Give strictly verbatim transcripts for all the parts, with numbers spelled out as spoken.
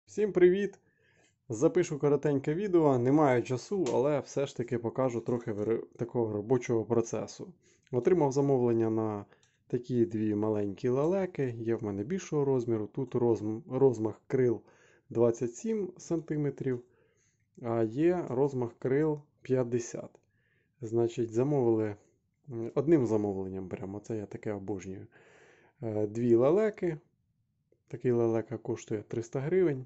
Всім привіт! Запишу коротеньке відео, не маю часу, але все ж таки покажу трохи такого робочого процесу. Отримав замовлення на такі дві маленькі лелеки, є в мене більшого розміру. Тут розмах крил двадцять сім сантиметрів, а є розмах крил п'ятдесят. Значить, замовили одним замовленням прямо, це я таке обожнюю. Дві лелеки. Такий лелека коштує триста гривень.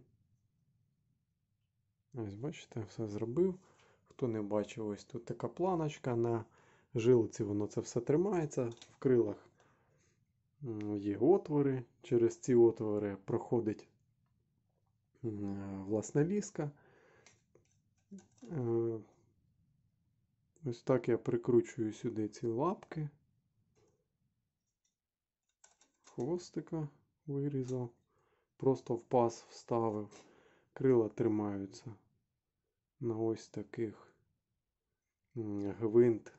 Ось, бачите, все зробив. Хто не бачив, ось тут така планочка на жилці, воно це все тримається. В крилах є отвори. Через ці отвори проходить власна ліска. Ось так я прикручую сюди ці лапки. Хвостика вирізав. Просто в паз вставив. Крила тримаються на ось таких гвинт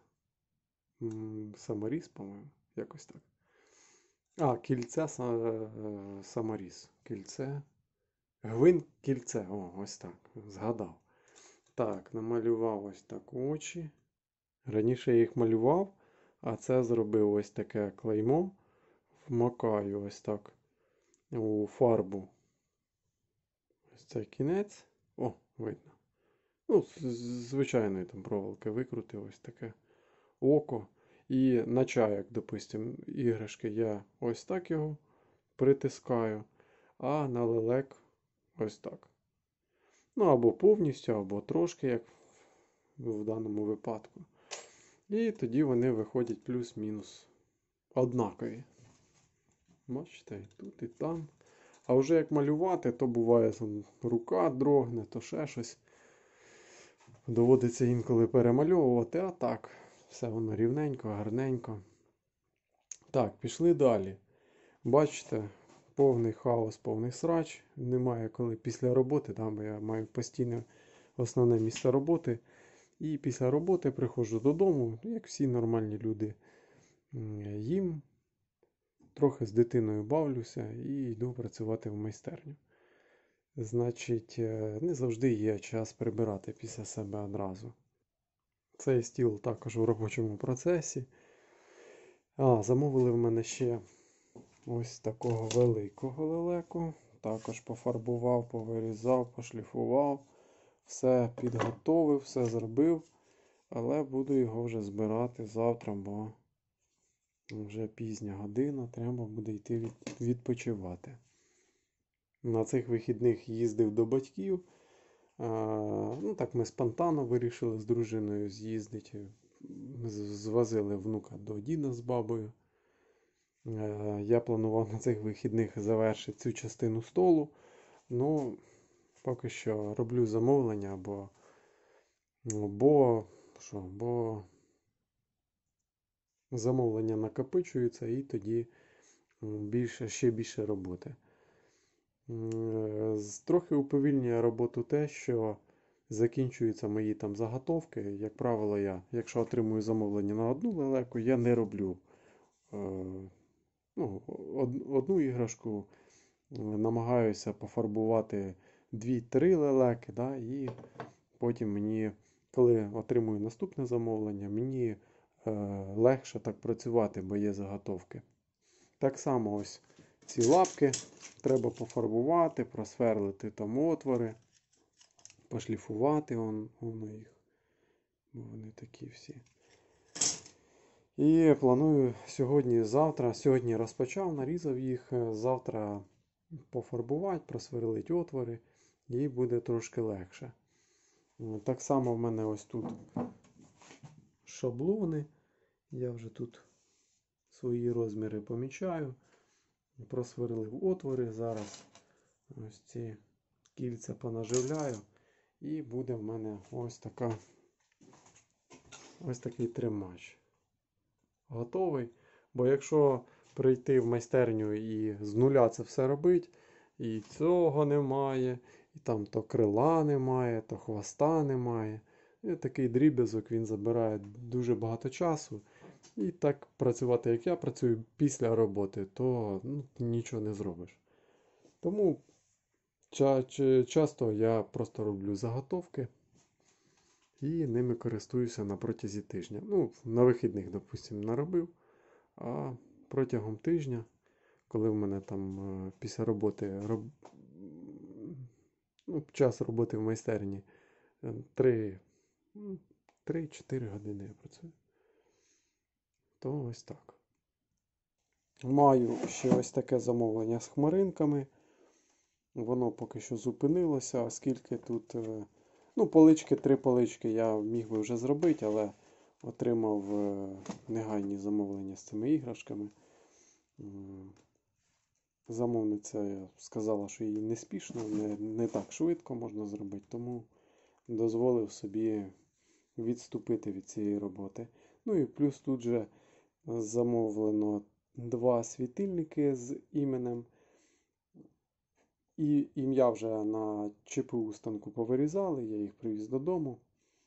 саморіз, по-моєму, якось так. А, кільце саморіз. Кільце. Гвинт кільце. О, ось так. Згадав. Так, намалював ось так очі. Раніше я їх малював, а це зробив ось таке клеймо. Вмакаю ось так у фарбу. Ось цей кінець. О, видно. Ну, з звичайної там проволоки викрутив ось таке око. І на чайок, допустимо, іграшки я ось так його притискаю, а на лелек ось так. Ну, або повністю, або трошки, як в даному випадку. І тоді вони виходять плюс-мінус однакові. Бачите, і тут, і там. А вже як малювати, то буває там рука дрогне, то ще щось. Доводиться інколи перемальовувати, а так, все воно рівненько, гарненько. Так, пішли далі. Бачите, повний хаос, повний срач. Немає коли після роботи, там я маю постійне основне місце роботи. І після роботи приходжу додому, як всі нормальні люди, їм, трохи з дитиною бавлюся і йду працювати в майстерню. Значить, не завжди є час прибирати після себе одразу. Цей стіл також у робочому процесі. А, замовили в мене ще ось такого великого лелеку. Також пофарбував, повирізав, пошліфував. Все підготовив, все зробив. Але буду його вже збирати завтра, бо вже пізня година, треба буде йти відпочивати. На цих вихідних їздив до батьків. А, ну так ми спонтанно вирішили з дружиною з'їздити. Звозили внука до діда з бабою. А, я планував на цих вихідних завершити цю частину столу. Ну, поки що роблю замовлення, бо, бо, що, бо замовлення накопичуються і тоді більше, ще більше роботи. Трохи уповільнює роботу те, що закінчуються мої там заготовки. Як правило, я, якщо отримую замовлення на одну лелеку, я не роблю е, ну, од, одну іграшку, намагаюся пофарбувати дві-три лелеки, да, і потім мені, коли отримую наступне замовлення, мені е, легше так працювати, бо є заготовки. Так само ось ці лапки треба пофарбувати, просверлити там отвори, пошліфувати воно їх, бо вони такі всі. І планую сьогодні-завтра, сьогодні розпочав, нарізав їх, завтра пофарбувати, просверлити отвори і буде трошки легше. Так само в мене ось тут шаблони, я вже тут свої розміри помічаю. Просверлив отвори, зараз ось ці кільця понаживляю і буде в мене ось така ось такий тримач. Готовий, бо якщо прийти в майстерню і з нуля це все робити, і цього немає, і там то крила немає, то хвоста немає. І такий дріб'язок, він забирає дуже багато часу. І так працювати, як я працюю після роботи, то ну, нічого не зробиш. Тому ча- чи- часто я просто роблю заготовки і ними користуюся на протязі тижня. Ну, на вихідних, допустимо, наробив, а протягом тижня, коли в мене там е, після роботи роб... ну, час роботи в майстерні три чотири години я працюю, то ось так. Маю ще ось таке замовлення з хмаринками. Воно поки що зупинилося, оскільки тут, е, ну, полички, три полички я міг би вже зробити, але отримав е, негайні замовлення з цими іграшками. М, Замовниця сказала, що їй не спішно, не, не так швидко можна зробити, тому дозволив собі відступити від цієї роботи. Ну і плюс тут же замовлено два світильники з іменем. І ім'я вже на ЧПУ станку повирізали, я їх привіз додому.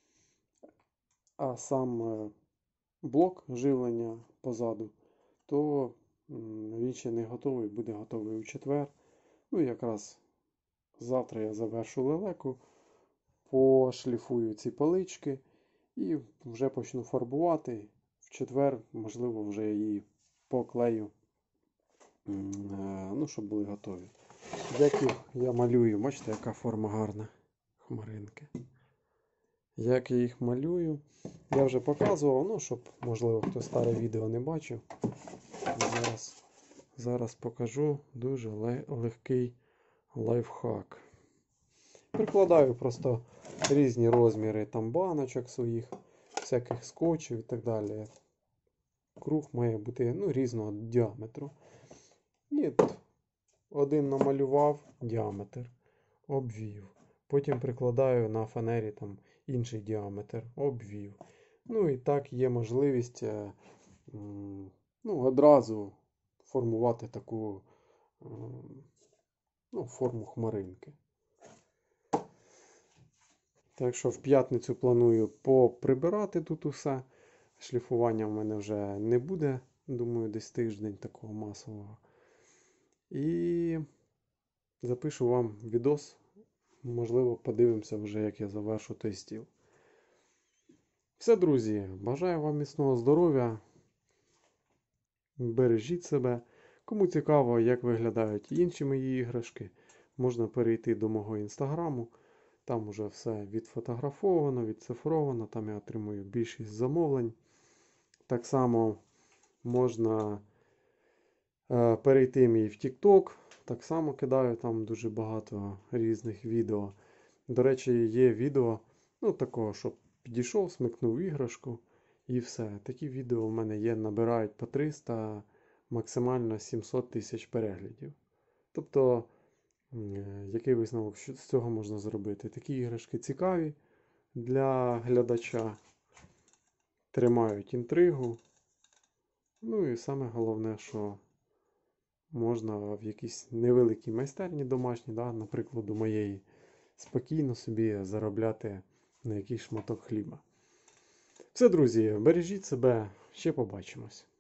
А сам е, блок живлення позаду, то м, він ще не готовий, буде готовий у четвер. Ну, якраз завтра я завершу лелеку, пошліфую ці палички і вже почну фарбувати. В четвер, можливо, вже її поклею, м, е, ну, щоб були готові. Як їх я малюю, бачите, яка форма гарна хмаринки. Як я їх малюю, я вже показував, ну, щоб, можливо, хто старе відео не бачив. Зараз, зараз покажу дуже легкий лайфхак. Прикладаю просто різні розміри там баночок своїх, всяких скотчів і так далі. Круг має бути, ну, різного діаметру. І один намалював діаметр, обвів. Потім прикладаю на фанері там інший діаметр, обвів. Ну і так є можливість е, ну, одразу формувати таку е, ну, форму хмаринки. Так що в п'ятницю планую поприбирати тут усе. Шліфування в мене вже не буде, думаю, десь тиждень такого масового. І запишу вам відос. Можливо, подивимося вже, як я завершу той стіл. Все, друзі, бажаю вам міцного здоров'я. Бережіть себе. Кому цікаво, як виглядають інші мої іграшки, можна перейти до мого інстаграму. Там уже все відфотографовано, відцифровано. Там я отримую більшість замовлень. Так само можна е, перейти мій в TikTok. Так само кидаю там дуже багато різних відео. До речі, є відео, ну, такого, щоб підійшов, смикнув іграшку і все. Такі відео в мене є, набирають по триста, максимально сімсот тисяч переглядів. Тобто, який висновок з цього можна зробити? Такі іграшки цікаві для глядача, тримають інтригу. Ну і саме головне, що можна в якійсь невеликій майстерні домашній, да, наприклад, у моєї, спокійно собі заробляти на якийсь шматок хліба. Все, друзі, бережіть себе, ще побачимось.